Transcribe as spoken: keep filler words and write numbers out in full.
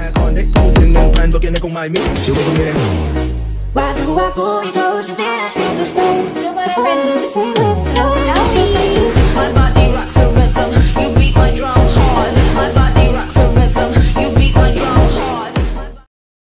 back on it. Tutukin ng pan, bagyan na kung may meet. Siway kong nila. Why do I go, it goes, and then I still stay. You're my friend, the same way.